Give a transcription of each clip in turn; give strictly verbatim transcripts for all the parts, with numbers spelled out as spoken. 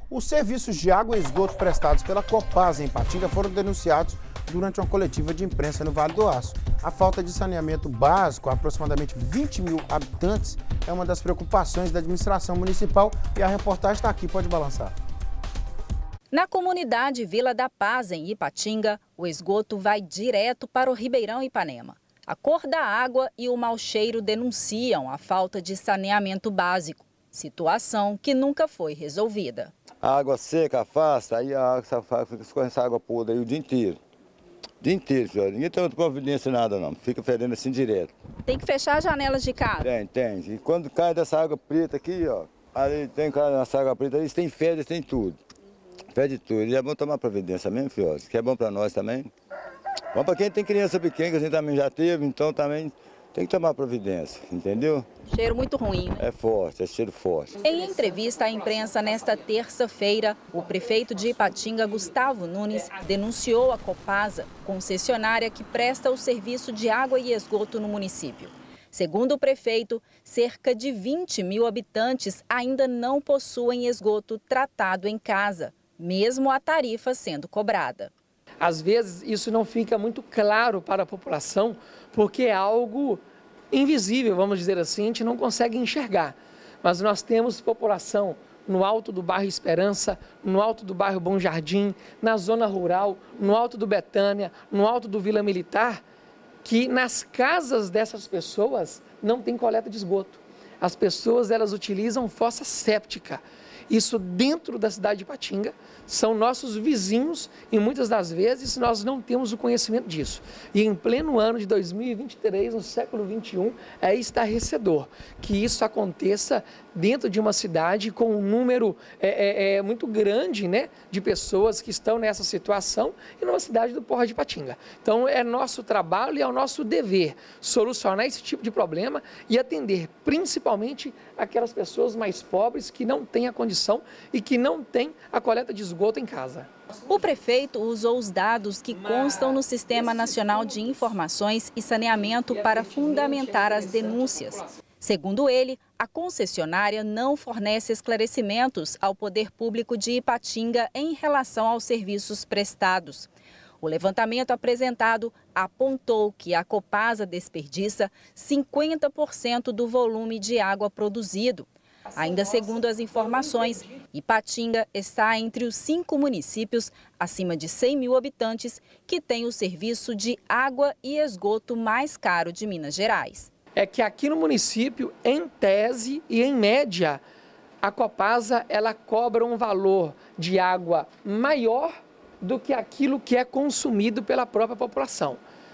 Os serviços de água e esgoto prestados pela Copasa em Ipatinga foram denunciados durante uma coletiva de imprensa no Vale do Aço. A falta de saneamento básico a aproximadamente vinte mil habitantes é uma das preocupações da administração municipal e a reportagem está aqui, pode balançar. Na comunidade Vila da Paz, em Ipatinga, o esgoto vai direto para o Ribeirão Ipanema. A cor da água e o mau cheiro denunciam a falta de saneamento básico, situação que nunca foi resolvida. A água seca afasta, aí a água fica escorrendo essa água podre aí o dia inteiro. O dia inteiro, senhora. Ninguém tem outra providência nada não, fica fedendo assim direto. Tem que fechar as janelas de casa? Tem, tem. E quando cai dessa água preta aqui, ó, ali tem cai nessa água preta, eles têm fezes, tem tudo. Fede tudo. E é bom tomar providência mesmo, filhote, que é bom para nós também. Bom para quem tem criança pequena, que a gente também já teve, então também tem que tomar providência, entendeu? Cheiro muito ruim, né? É forte, é cheiro forte. Em entrevista à imprensa nesta terça-feira, o prefeito de Ipatinga, Gustavo Nunes, denunciou a Copasa, concessionária que presta o serviço de água e esgoto no município. Segundo o prefeito, cerca de vinte mil habitantes ainda não possuem esgoto tratado em casa, mesmo a tarifa sendo cobrada. Às vezes isso não fica muito claro para a população, porque é algo invisível, vamos dizer assim, a gente não consegue enxergar. Mas nós temos população no alto do bairro Esperança, no alto do bairro Bom Jardim, na zona rural, no alto do Betânia, no alto do Vila Militar, que nas casas dessas pessoas não tem coleta de esgoto. As pessoas elas utilizam fossa séptica. Isso dentro da cidade de Ipatinga, são nossos vizinhos e muitas das vezes nós não temos o conhecimento disso. E em pleno ano de dois mil e vinte e três, no século vinte e um, é estarrecedor que isso aconteça dentro de uma cidade com um número é, é, é, muito grande, né, de pessoas que estão nessa situação e numa cidade do Porto de Ipatinga. Então é nosso trabalho e é o nosso dever solucionar esse tipo de problema e atender principalmente aquelas pessoas mais pobres que não têm a condição e que não têm a coleta de esgoto em casa. O prefeito usou os dados que constam no Sistema Nacional de Informações e Saneamento para fundamentar as denúncias. Segundo ele, a concessionária não fornece esclarecimentos ao poder público de Ipatinga em relação aos serviços prestados. O levantamento apresentado apontou que a Copasa desperdiça cinquenta por cento do volume de água produzido. Ainda segundo as informações, Ipatinga está entre os cinco municípios acima de cem mil habitantes que têm o serviço de água e esgoto mais caro de Minas Gerais. É que aqui no município, em tese e em média, a Copasa ela cobra um valor de água maior do que aquilo que é consumido pela própria população.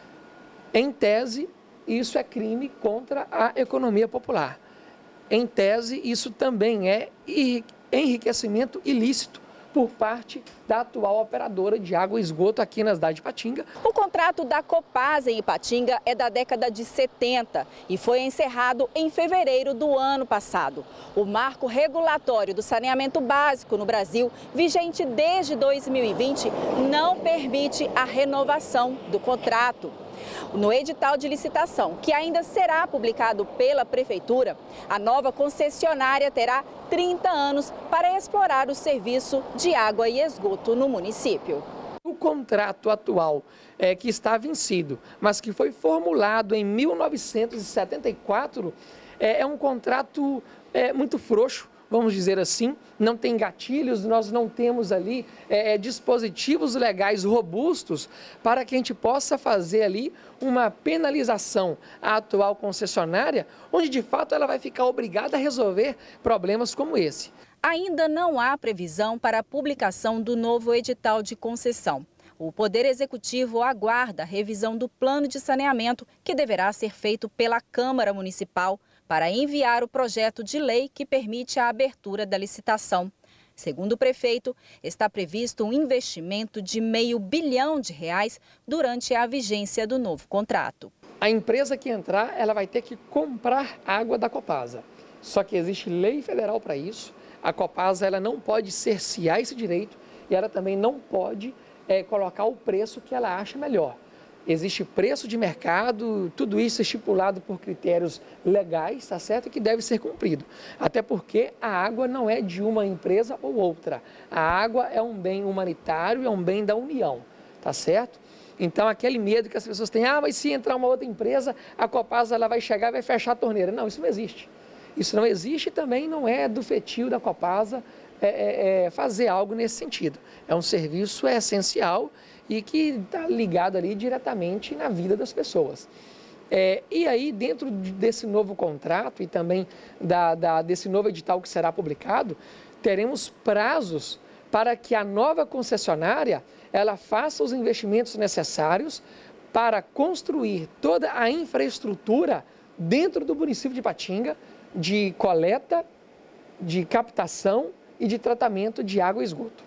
Em tese, isso é crime contra a economia popular. Em tese, isso também é enriquecimento ilícito por parte da atual operadora de água e esgoto aqui na cidade de Ipatinga. O contrato da Copasa em Ipatinga é da década de setenta e foi encerrado em fevereiro do ano passado. O marco regulatório do saneamento básico no Brasil, vigente desde dois mil e vinte, não permite a renovação do contrato. No edital de licitação, que ainda será publicado pela Prefeitura, a nova concessionária terá trinta anos para explorar o serviço de água e esgoto no município. O contrato atual é, que está vencido, mas que foi formulado em mil novecentos e setenta e quatro, é, é um contrato é, muito frouxo, vamos dizer assim, não tem gatilhos, nós não temos ali é, dispositivos legais robustos para que a gente possa fazer ali uma penalização à atual concessionária, onde de fato ela vai ficar obrigada a resolver problemas como esse. Ainda não há previsão para a publicação do novo edital de concessão. O Poder Executivo aguarda a revisão do plano de saneamento, que deverá ser feito pela Câmara Municipal, para enviar o projeto de lei que permite a abertura da licitação. Segundo o prefeito, está previsto um investimento de meio bilhão de reais durante a vigência do novo contrato. A empresa que entrar, ela vai ter que comprar água da Copasa. Só que existe lei federal para isso. A Copasa ela não pode cercear esse direito e ela também não pode é, colocar o preço que ela acha melhor. existe preço de mercado, tudo isso estipulado por critérios legais, tá certo? Que deve ser cumprido. Até porque a água não é de uma empresa ou outra. A água é um bem humanitário, é um bem da União, tá certo? Então, aquele medo que as pessoas têm, ah, mas se entrar uma outra empresa, a Copasa ela vai chegar e vai fechar a torneira. Não, isso não existe. Isso não existe e também não é do feitio da Copasa é, é, é fazer algo nesse sentido. É um serviço é, essencial e que está ligado ali diretamente na vida das pessoas. É, e aí, dentro desse novo contrato e também da, da, desse novo edital que será publicado, teremos prazos para que a nova concessionária ela faça os investimentos necessários para construir toda a infraestrutura dentro do município de Ipatinga de coleta, de captação e de tratamento de água e esgoto.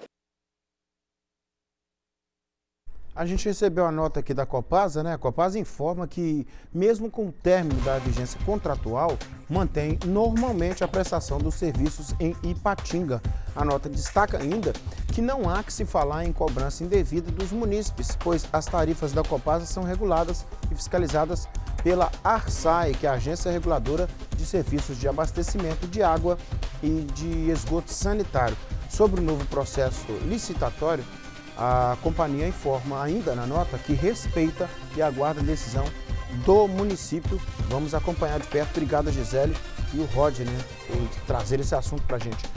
A gente recebeu a nota aqui da Copasa, né? A Copasa informa que, mesmo com o término da vigência contratual, mantém normalmente a prestação dos serviços em Ipatinga. A nota destaca ainda que não há que se falar em cobrança indevida dos munícipes, pois as tarifas da Copasa são reguladas e fiscalizadas pela ARSAE, que é a Agência Reguladora de Serviços de Abastecimento de Água e de Esgoto Sanitário. Sobre o novo processo licitatório, a companhia informa ainda na nota que respeita e aguarda a decisão do município. Vamos acompanhar de perto. Obrigado, Gisele e o Rodney, né, por trazer esse assunto para a gente.